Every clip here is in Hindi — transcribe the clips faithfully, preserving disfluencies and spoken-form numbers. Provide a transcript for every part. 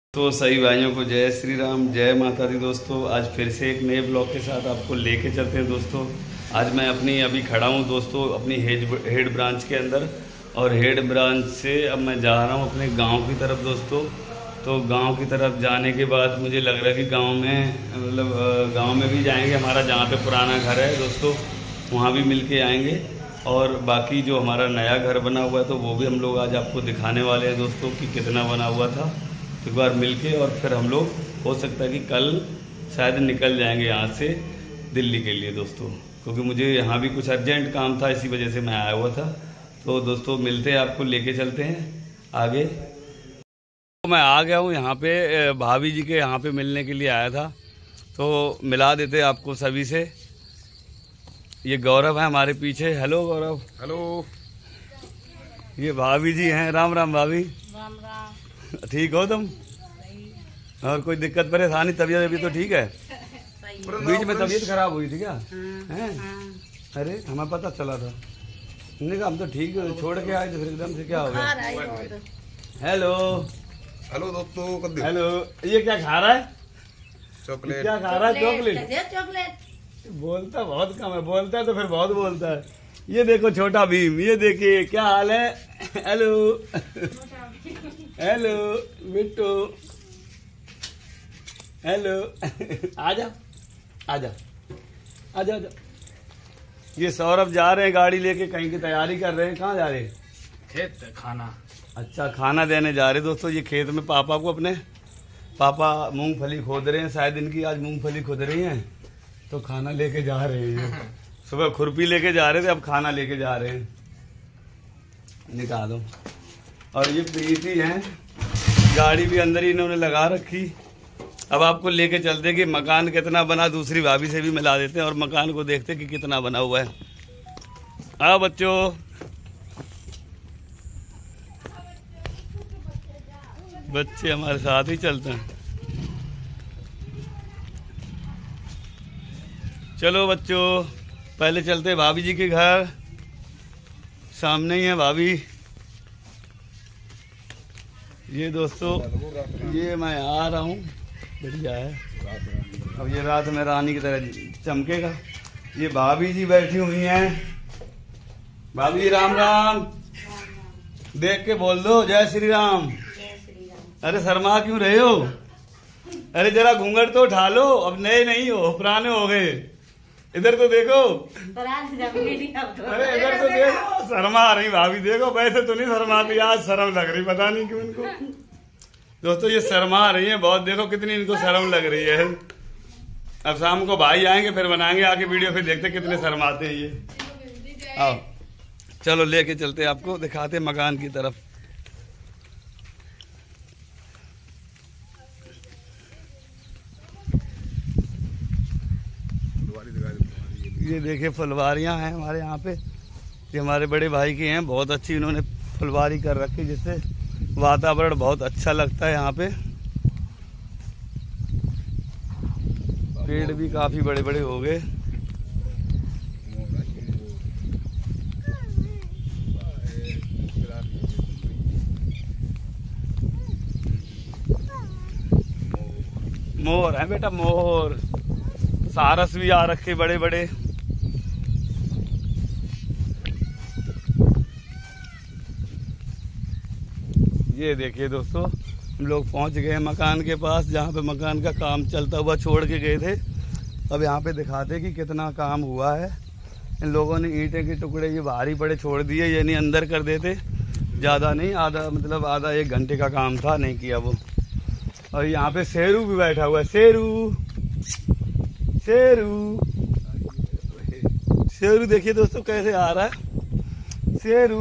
तो सही भाइयों को जय श्री राम, जय माता दी। दोस्तों आज फिर से एक नए ब्लॉग के साथ आपको लेके चलते हैं। दोस्तों आज मैं अपनी अभी खड़ा हूँ दोस्तों अपनी हेड हेड ब्रांच के अंदर, और हेड ब्रांच से अब मैं जा रहा हूँ अपने गांव की तरफ। दोस्तों तो गांव की तरफ जाने के बाद मुझे लग रहा है कि गांव में मतलब गांव में भी जाएंगे, हमारा जहाँ पे पुराना घर है दोस्तों वहाँ भी मिल के आएंगे, और बाकी जो हमारा नया घर बना हुआ है तो वो भी हम लोग आज आपको दिखाने वाले हैं दोस्तों कि कितना बना हुआ था। एक बार मिलके और फिर हम लोग हो सकता है कि कल शायद निकल जाएंगे यहाँ से दिल्ली के लिए दोस्तों, क्योंकि मुझे यहाँ भी कुछ अर्जेंट काम था, इसी वजह से मैं आया हुआ था। तो दोस्तों मिलते हैं, आपको लेके चलते हैं आगे। तो मैं आ गया हूँ यहाँ पे, भाभी जी के यहाँ पे मिलने के लिए आया था, तो मिला देते आपको सभी से। ये गौरव है हमारे पीछे। हेलो गौरव। हेलो। ये भाभी जी हैं। राम राम भाभी। राम राम। ठीक हो तुम? और कोई दिक्कत परेशानी? तबीयत अभी तो ठीक है? बीच में तबीयत खराब हुई थी क्या? हैं? अरे हमें पता चला था, हमने कहा हम तो ठीक छोड़ के आए थे, फिर एकदम से क्या हो गया? हेलो हेलो दोस्तों। हेलो। ये क्या खा रहा है? चॉकलेट। क्या खा रहा है? चॉकलेट। चॉकलेट। बोलता बहुत कम है, बोलता है तो फिर बहुत बोलता है। ये देखो छोटा भीम, ये देखिए क्या हाल है। Hello hello Bittu. हेलो। आजा आजा आजा आजा। ये सौरभ जा रहे हैं गाड़ी लेके, कहीं की तैयारी कर रहे हैं। कहाँ जा रहे हैं? खेत खाना। अच्छा खाना देने जा रहे दोस्तों। ये खेत में पापा को, अपने पापा मूंगफली खोद रहे हैं, शायद इनकी आज मूंगफली खोद रही हैं, तो खाना लेके जा रहे हैं। सुबह खुरपी लेके जा रहे थे, अब खाना लेके जा रहे हैं। निकालो। और ये प्रीति हैं, गाड़ी भी अंदर ही इन्होंने लगा रखी। अब आपको लेके चलते कि मकान कितना बना, दूसरी भाभी से भी मिला देते हैं और मकान को देखते कि कितना बना हुआ है। आओ बच्चों। बच्चे हमारे साथ ही चलते हैं। चलो बच्चों, पहले चलते भाभी जी के घर। सामने ही है भाभी। ये दोस्तों ये मैं आ रहा हूँ, बढ़िया है। अब ये रात में रानी की तरह चमकेगा। ये भाभी जी बैठी हुई हैं। भाभी जी राम राम। देख के बोल दो जय श्री राम। अरे शर्मा क्यों रहे हो? अरे जरा घूंघट तो उठा लो, अब नए नहीं हो, पुराने हो गए। इधर तो देखो। अरे इधर तो देखो, शर्मा आ रही भाभी। देखो वैसे तो नहीं शर्माती, आज शर्म लग रही, पता नहीं क्यों इनको। दोस्तों ये शर्मा आ रही है बहुत, देखो कितनी इनको शर्म लग रही है। अब शाम को भाई आएंगे फिर बनाएंगे आके वीडियो, फिर देखते कितने शर्माते हैं ये। आओ चलो लेके चलते आपको, दिखाते मकान की तरफ। ये देखिए फुलवारियां हैं हमारे यहाँ पे, ये हमारे बड़े भाई की हैं, बहुत अच्छी इन्होंने फुलवारी कर रखी, जिससे वातावरण बहुत अच्छा लगता है यहाँ पे। पेड़ भी काफी बड़े बड़े हो गए। मोर है बेटा, मोर। सारस भी आ रखे बड़े बड़े। ये देखिए दोस्तों, हम लोग पहुंच गए हैं मकान के पास, जहाँ पे मकान का काम चलता हुआ छोड़ के गए थे। अब यहाँ पे दिखाते कि कितना काम हुआ है। इन लोगों ने ईंटें के टुकड़े ये भारी बड़े छोड़ दिए, यानी अंदर कर देते, ज़्यादा नहीं, आधा मतलब आधा एक घंटे का काम था, नहीं किया वो। और यहाँ पे शेरू भी बैठा हुआ है। शेरू शेरू शेरू देखिए दोस्तों कैसे आ रहा है शेरू।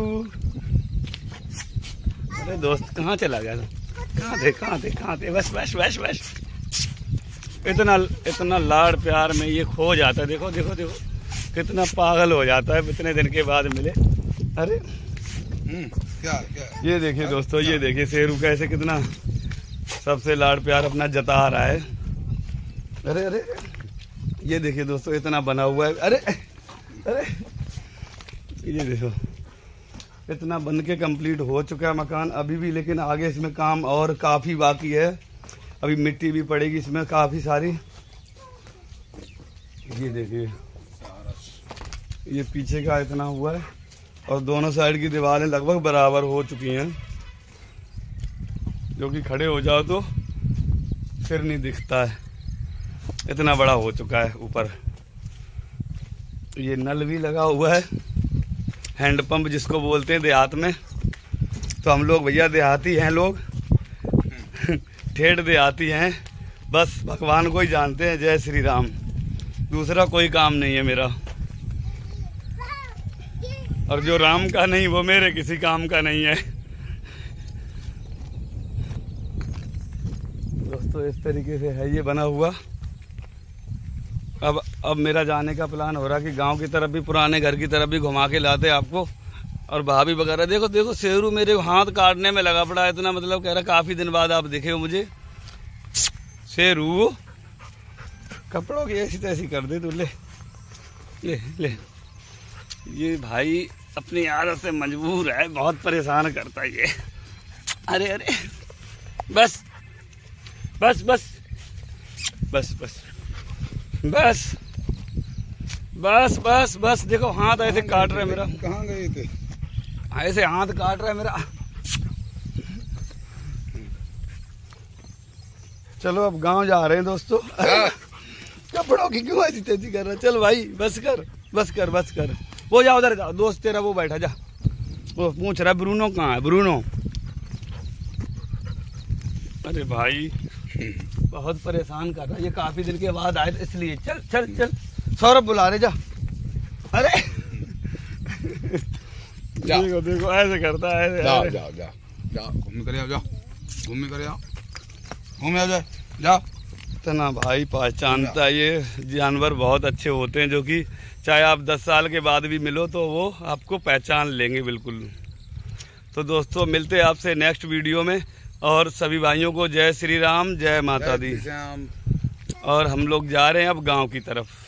अरे दोस्त कहाँ चला गया? कहाँ थे कहाँ थे कहाँ थे? बस बस बस बस। इतना इतना लाड़ प्यार में ये खो जाता है। देखो देखो देखो कितना पागल हो जाता है इतने दिन के बाद मिले। अरे क्या क्या? ये देखिए दोस्तों, ये देखिए शेरू कैसे कितना सबसे लाड़ प्यार अपना जता रहा है। अरे अरे ये देखिए दोस्तों इतना बना हुआ है। अरे अरे ये देखो इतना बन के कंप्लीट हो चुका है मकान अभी भी, लेकिन आगे इसमें काम और काफ़ी बाकी है। अभी मिट्टी भी पड़ेगी इसमें काफ़ी सारी। ये देखिए ये पीछे का इतना हुआ है और दोनों साइड की दीवारें लगभग बराबर हो चुकी हैं, जो कि खड़े हो जाओ तो फिर नहीं दिखता है, इतना बड़ा हो चुका है ऊपर। ये नल भी लगा हुआ है, हैंडपंप जिसको बोलते हैं देहात में। तो हम लोग भैया देहाती हैं लोग ठेठ देहाती हैं, बस भगवान को ही जानते हैं। जय श्री राम, दूसरा कोई काम नहीं है मेरा, और जो राम का नहीं वो मेरे किसी काम का नहीं है। दोस्तों इस तरीके से है ये बना हुआ। अब अब मेरा जाने का प्लान हो रहा कि गांव की तरफ भी, पुराने घर की तरफ भी घुमा के लाते आपको। और भाभी वगैरह देखो देखो शेरू मेरे हाथ काटने में लगा पड़ा इतना, मतलब कह रहा काफ़ी दिन बाद आप दिखे हो मुझे। शेरू कपड़ों की ऐसी तैसी कर दे तू, ले ले ले। ये भाई अपनी आदत से मजबूर है, बहुत परेशान करता है ये। अरे अरे बस बस बस बस बस बस बस बस बस देखो हाथ ऐसे काट रहा है मेरा। कहाँ गए थे? ऐसे हाथ काट रहा है मेरा। चलो अब गांव जा रहे हैं दोस्तों। कपड़ों की क्यों ऐसी तेजी कर रहा है? चल भाई बस कर बस कर बस कर। वो जा उधर जा, दोस्त तेरा वो बैठा जा, वो पूछ रहा है ब्रूनो कहाँ है, ब्रूनो। अरे भाई बहुत परेशान कर रहा है ये, काफी दिन के बाद आए इसलिए। चल चल चल सौरभ बुला रहे, जा। अरे देखो देखो ऐसे करता है। जा जा जा जा घूम कर आओ, जा घूम कर आओ, घूम आ जा जा। इतना भाई पहचानता है ये जानवर, बहुत अच्छे होते हैं, जो कि चाहे आप दस साल के बाद भी मिलो तो वो आपको पहचान लेंगे बिल्कुल। तो दोस्तों मिलते हैं आपसे नेक्स्ट वीडियो में, और सभी भाइयों को जय श्री राम, जय माता दी। और हम लोग जा रहे हैं अब गांव की तरफ।